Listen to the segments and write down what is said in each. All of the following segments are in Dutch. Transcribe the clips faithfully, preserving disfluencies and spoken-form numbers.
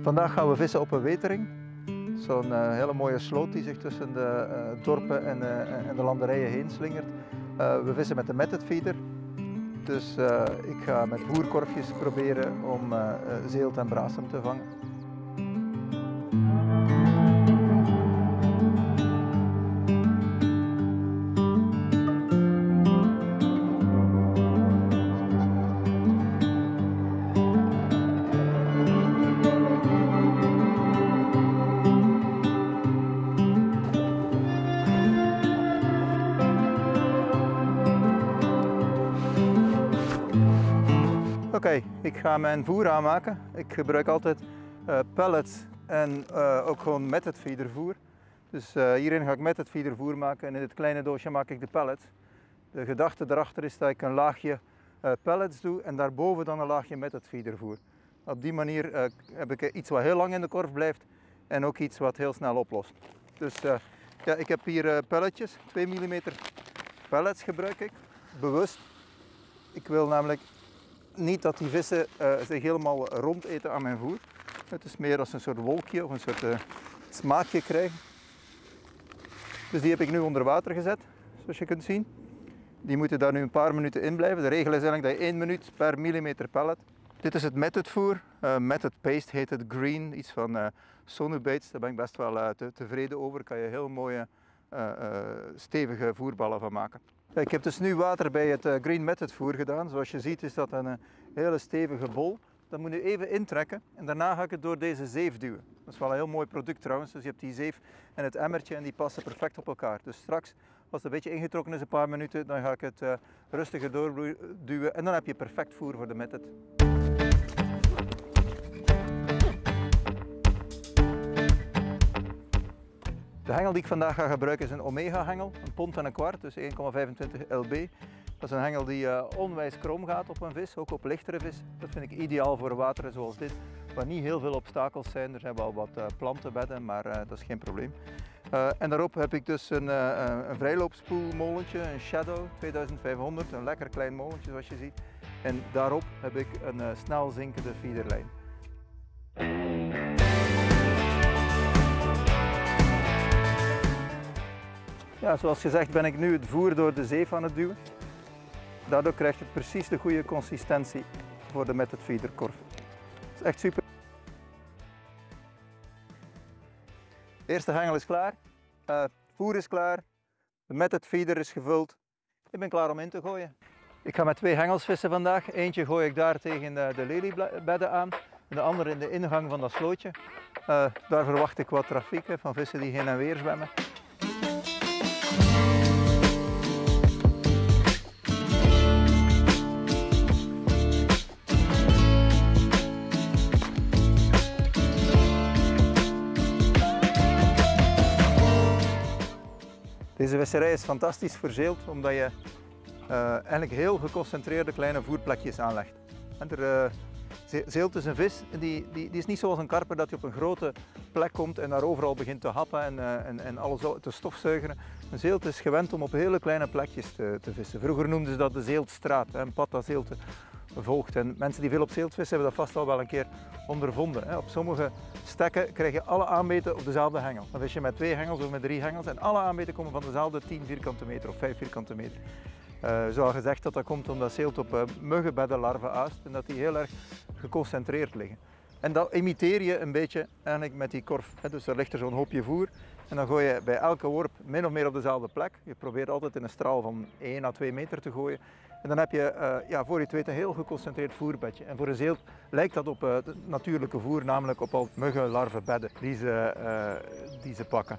Vandaag gaan we vissen op een wetering. Zo'n uh, hele mooie sloot die zich tussen de uh, dorpen en, uh, en de landerijen heen slingert. Uh, we vissen met de method feeder. Dus uh, ik ga met voerkorfjes proberen om uh, zeelt en brasem te vangen. Oké, okay, ik ga mijn voer aanmaken. Ik gebruik altijd uh, pellets en uh, ook gewoon method feeder voer. Dus uh, hierin ga ik method feeder voer maken en in dit kleine doosje maak ik de pellets. De gedachte erachter is dat ik een laagje uh, pellets doe en daarboven dan een laagje method feeder voer. Op die manier uh, heb ik iets wat heel lang in de korf blijft en ook iets wat heel snel oplost. Dus uh, ja, ik heb hier uh, pelletjes, twee millimeter pellets gebruik ik, bewust. Ik wil namelijk niet dat die vissen uh, zich helemaal rond eten aan mijn voer. Het is meer als een soort wolkje of een soort uh, smaakje krijgen. Dus die heb ik nu onder water gezet, zoals je kunt zien. Die moeten daar nu een paar minuten in blijven. De regel is eigenlijk dat je één minuut per millimeter pellet. Dit is het method voer. Uh, method paste heet het, green, iets van uh, Sonubaits. Daar ben ik best wel uh, te, tevreden over. Daar kan je heel mooie uh, uh, stevige voerballen van maken. Ik heb dus nu water bij het Green Method voer gedaan. Zoals je ziet is dat een hele stevige bol. Dat moet je even intrekken en daarna ga ik het door deze zeef duwen. Dat is wel een heel mooi product trouwens. Dus je hebt die zeef en het emmertje en die passen perfect op elkaar. Dus straks, als het een beetje ingetrokken is, een paar minuten, dan ga ik het uh, rustiger doorduwen en dan heb je perfect voer voor de Method. De hengel die ik vandaag ga gebruiken is een Omega hengel, een pond en een kwart, dus één komma vijfentwintig L B. Dat is een hengel die uh, onwijs krom gaat op een vis, ook op lichtere vis. Dat vind ik ideaal voor wateren zoals dit, waar niet heel veel obstakels zijn. Er zijn wel wat uh, plantenbedden, maar uh, dat is geen probleem. Uh, en daarop heb ik dus een, uh, een vrijloopspoelmolentje, een Shadow tweeduizend vijfhonderd, een lekker klein molentje zoals je ziet. En daarop heb ik een uh, snel zinkende feederlijn. Ja, zoals gezegd ben ik nu het voer door de zeef aan het duwen. Daardoor krijg je precies de goede consistentie voor de method feeder korf. Dat is echt super. De eerste hengel is klaar, uh, voer is klaar, de method feeder is gevuld. Ik ben klaar om in te gooien. Ik ga met twee hengels vissen vandaag. Eentje gooi ik daar tegen de, de leliebedden aan en de andere in de ingang van dat slootje. Uh, daar verwacht ik wat trafiek hè, van vissen die heen en weer zwemmen. Deze visserij is fantastisch voor zeelt, omdat je uh, eigenlijk heel geconcentreerde kleine voerplekjes aanlegt. En er, uh, zeelt is een vis, die, die, die is niet zoals een karper dat je op een grote plek komt en daar overal begint te happen en, uh, en, en alles te stofzuigeren. Een zeelt is gewend om op hele kleine plekjes te, te vissen. Vroeger noemden ze dat de zeeltstraat, hè, een pad dat zeelte volgt. En mensen die veel op zeelt vissen hebben dat vast al wel een keer ondervonden. Hè. Op sommige stekken krijg je alle aanmeten op dezelfde hengel. Dan vis je met twee hengels of met drie hengels en alle aanmeten komen van dezelfde tien vierkante meter of vijf vierkante meter. Uh, zo al gezegd dat dat komt omdat zeelt op uh, muggenbedden larven aast en dat die heel erg geconcentreerd liggen. En dat imiteer je een beetje eigenlijk met die korf. Hè. Dus er ligt er zo'n hoopje voer en dan gooi je bij elke worp min of meer op dezelfde plek. Je probeert altijd in een straal van één à twee meter te gooien. En dan heb je, uh, ja, voor je het weet, een heel geconcentreerd voerbedje. En voor een zeelt lijkt dat op uh, het natuurlijke voer, namelijk op al muggenlarvenbedden die ze, uh, die ze pakken.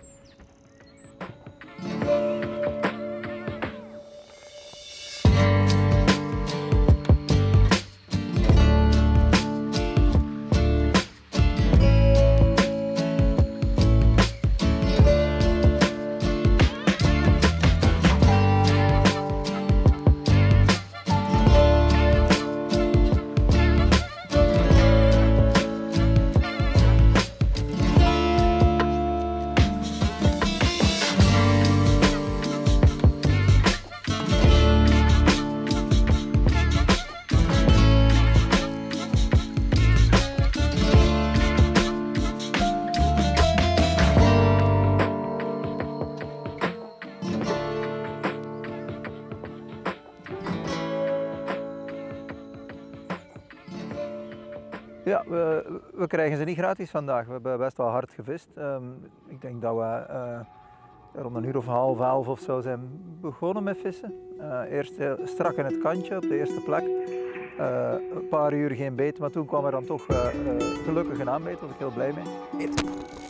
Ja, we, we krijgen ze niet gratis vandaag. We hebben best wel hard gevist. Um, ik denk dat we uh, rond een uur of half, elf of zo zijn begonnen met vissen. Uh, eerst heel strak in het kantje op de eerste plek. Uh, een paar uur geen beet, maar toen kwam er dan toch uh, uh, gelukkig een aanbeet. Daar was ik heel blij mee. Eet.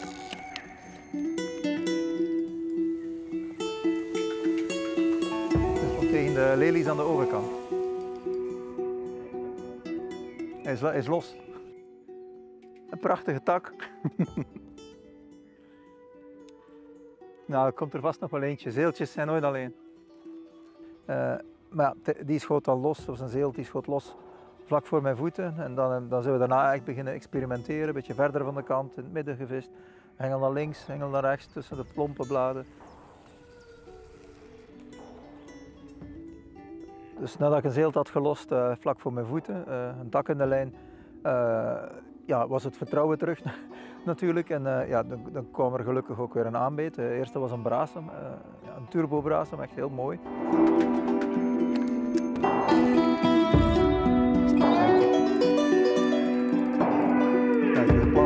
Dus tegen de lelies aan de overkant. Hij is, hij is los. Een prachtige tak. Nou, er komt er vast nog wel eentje. Zeeltjes zijn nooit alleen. Uh, maar ja, die schoot al los, of een zeelt die schoot los vlak voor mijn voeten. En dan, dan zullen we daarna echt beginnen experimenteren. Een beetje verder van de kant, in het midden gevist. Hengel naar links, hengel naar rechts, tussen de plompe bladen. Dus nadat ik een zeelt had gelost, uh, vlak voor mijn voeten, uh, een tak in de lijn, uh, ja, was het vertrouwen terug natuurlijk. En uh, ja, dan, dan kwam er gelukkig ook weer een aanbeet. De eerste was een brasem, uh, ja, een turbo brasem, echt heel mooi. Kijk, weer plat.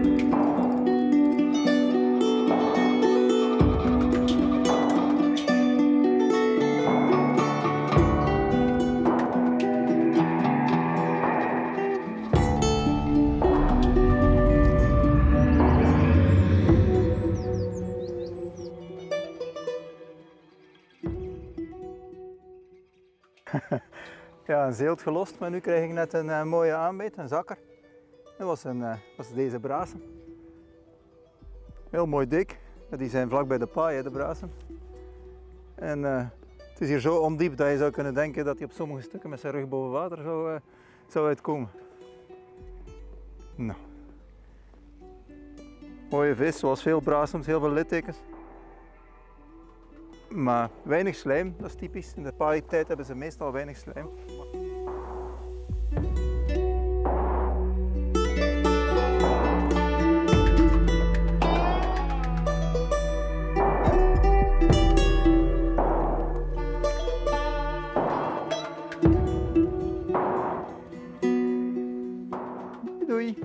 Ja, een zeelt gelost, maar nu krijg ik net een uh, mooie aanbeet, een zakker. Dat was, een, uh, was deze brasem. Heel mooi dik. Die zijn vlak bij de paai, de brasem. En uh, het is hier zo ondiep dat je zou kunnen denken dat hij op sommige stukken met zijn rug boven water zou, uh, zou uitkomen. Nou. Mooie vis, zoals veel brasems, heel veel littekens. Maar weinig slijm, dat is typisch. In de paai-tijd hebben ze meestal weinig slijm. Doei!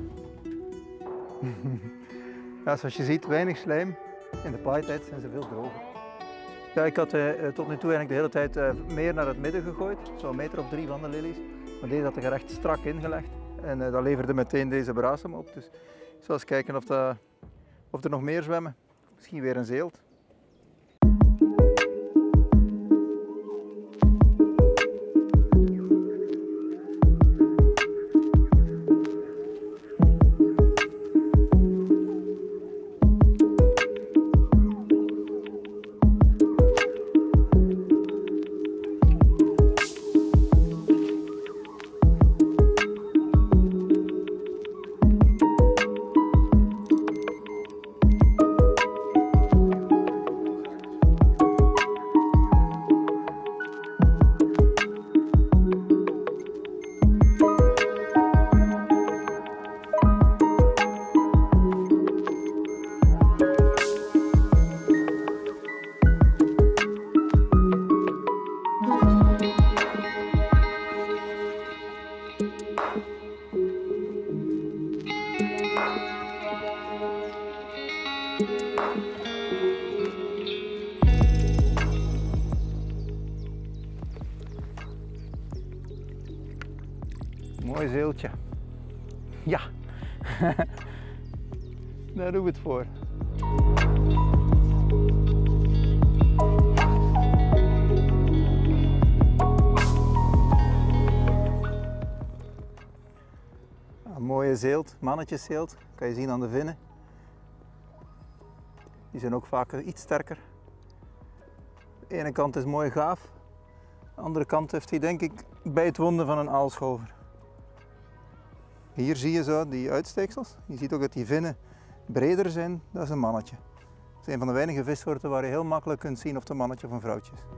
Ja, zoals je ziet, weinig slijm. In de paai-tijd zijn ze veel droger. Ja, ik had uh, tot nu toe eigenlijk de hele tijd uh, meer naar het midden gegooid, zo'n meter of drie van de lelies. Maar deze had ik er echt strak ingelegd en uh, dat leverde meteen deze brasem op. Dus ik zal eens kijken of, dat, of er nog meer zwemmen. Misschien weer een zeelt. Mooi zeeltje. Ja, daar doen we het voor. Een mooie zeelt, mannetjeszeelt, kan je zien aan de vinnen. Die zijn ook vaak iets sterker. De ene kant is mooi gaaf, de andere kant heeft hij denk ik bijtwonden van een aalscholver. Hier zie je zo die uitsteeksels. Je ziet ook dat die vinnen breder zijn. Dat is een mannetje. Het is een van de weinige vissoorten waar je heel makkelijk kunt zien of het een mannetje of een vrouwtje is.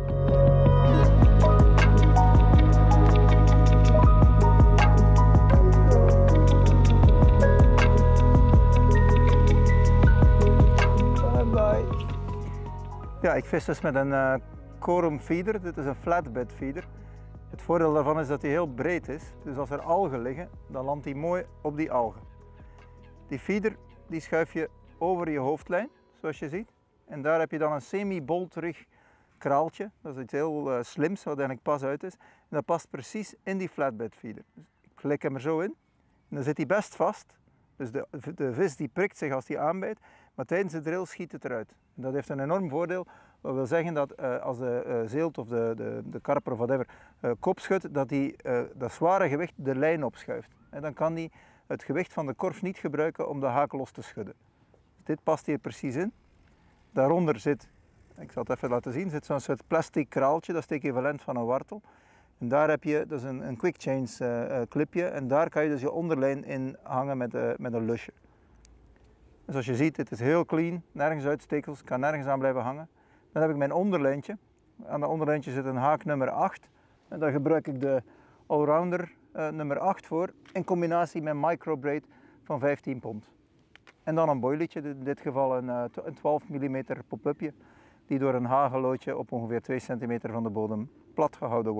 Bye bye. Ja, ik vis dus met een uh, Corum feeder. Dit is een flatbed feeder. Het voordeel daarvan is dat hij heel breed is, dus als er algen liggen, dan landt hij mooi op die algen. Die feeder die schuif je over je hoofdlijn, zoals je ziet. En daar heb je dan een semi-bolterig kraaltje, dat is iets heel uh, slims, wat eigenlijk pas uit is. En dat past precies in die flatbed feeder. Dus ik klik hem er zo in, en dan zit hij best vast. Dus de, de vis die prikt zich als hij aanbijt, maar tijdens de drill schiet het eruit. En dat heeft een enorm voordeel. Dat wil zeggen dat uh, als de uh, zeelt of de, de, de karper of whatever uh, kop schudt, dat hij uh, dat zware gewicht de lijn opschuift. En dan kan hij het gewicht van de korf niet gebruiken om de haak los te schudden. Dus dit past hier precies in. Daaronder zit, ik zal het even laten zien, zit zo'n soort plastic kraaltje, dat is het equivalent van een wartel. En daar heb je dus een, een quick change uh, uh, clipje en daar kan je dus je onderlijn in hangen met, uh, met een lusje. En zoals je ziet, dit is heel clean, nergens uitstekels, kan nergens aan blijven hangen. Dan heb ik mijn onderlijntje. Aan dat onderlijntje zit een haak nummer acht. En daar gebruik ik de Allrounder uh, nummer acht voor, in combinatie met microbraid van vijftien pond. En dan een boilietje, in dit geval een, uh, een twaalf millimeter pop-upje, die door een hagelloodje op ongeveer twee centimeter van de bodem plat gehouden wordt.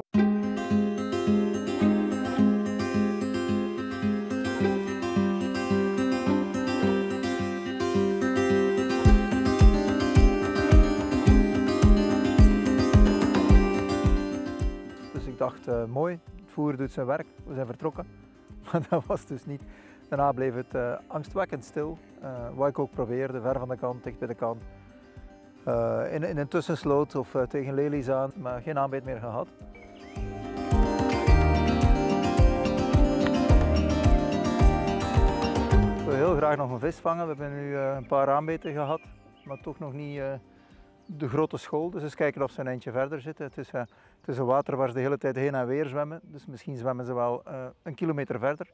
Ik dacht, uh, mooi, het voer doet zijn werk, we zijn vertrokken. Maar dat was dus niet. Daarna bleef het uh, angstwekkend stil, uh, wat ik ook probeerde, ver van de kant, dicht bij de kant. Uh, in, in een tussensloot of uh, tegen lelies aan, maar geen aanbeet meer gehad. Ik wil heel graag nog een vis vangen. We hebben nu uh, een paar aanbeten gehad, maar toch nog niet uh, de grote school. Dus eens kijken of ze een eindje verder zitten. Het is, uh, het is een water waar ze de hele tijd heen en weer zwemmen, dus misschien zwemmen ze wel uh, een kilometer verder.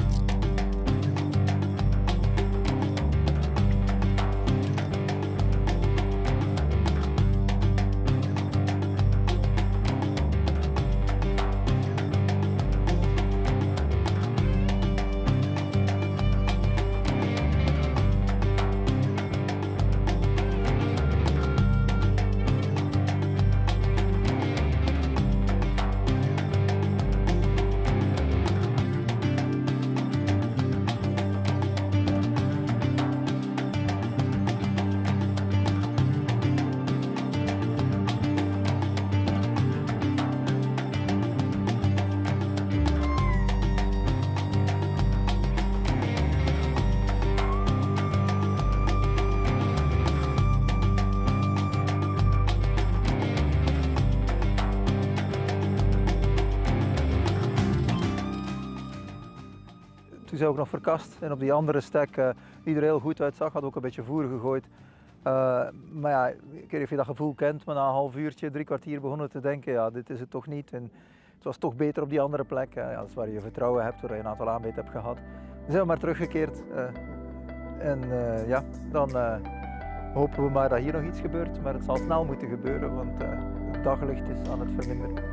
Toen zijn we ook nog verkast en op die andere stek, uh, die er heel goed uitzag, had ook een beetje voer gegooid. Uh, maar ja, ik weet niet of je dat gevoel kent, maar na een half uurtje, drie kwartier begonnen te denken, ja, dit is het toch niet. En het was toch beter op die andere plek. Uh, ja, dat is waar je vertrouwen hebt, waar je een aantal aanbeten hebt gehad. Dan zijn we maar teruggekeerd. Uh, en uh, ja, dan uh, hopen we maar dat hier nog iets gebeurt. Maar het zal snel moeten gebeuren, want uh, het daglicht is aan het verminderen.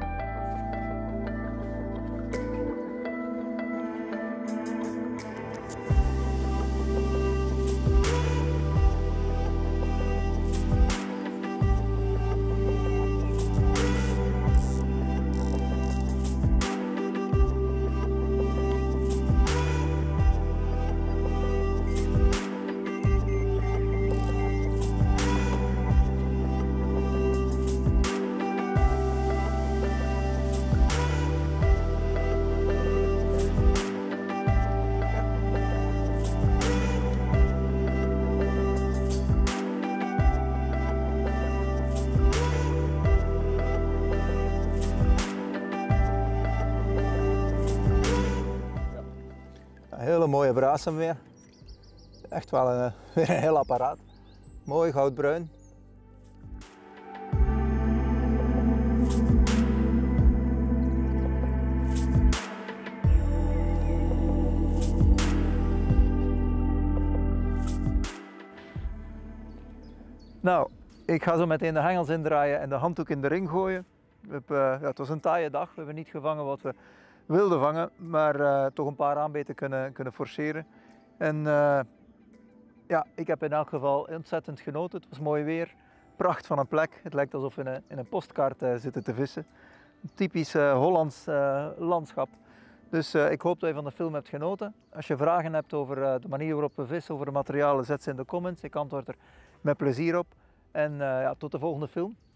Een hele mooie brasem weer. Echt wel een, weer een heel apparaat. Mooi goudbruin. Nou, ik ga zo meteen de hengels indraaien en de handdoek in de ring gooien. We hebben, uh, ja, het was een taaie dag, we hebben niet gevangen wat we wilden vangen, maar uh, toch een paar aanbeten kunnen, kunnen forceren. En uh, ja, ik heb in elk geval ontzettend genoten. Het was mooi weer, pracht van een plek. Het lijkt alsof we in een, in een postkaart uh, zitten te vissen. typisch uh, Hollands uh, landschap. Dus uh, ik hoop dat je van de film hebt genoten. Als je vragen hebt over uh, de manier waarop we vissen, over de materialen, zet ze in de comments. Ik antwoord er met plezier op. En uh, ja, tot de volgende film.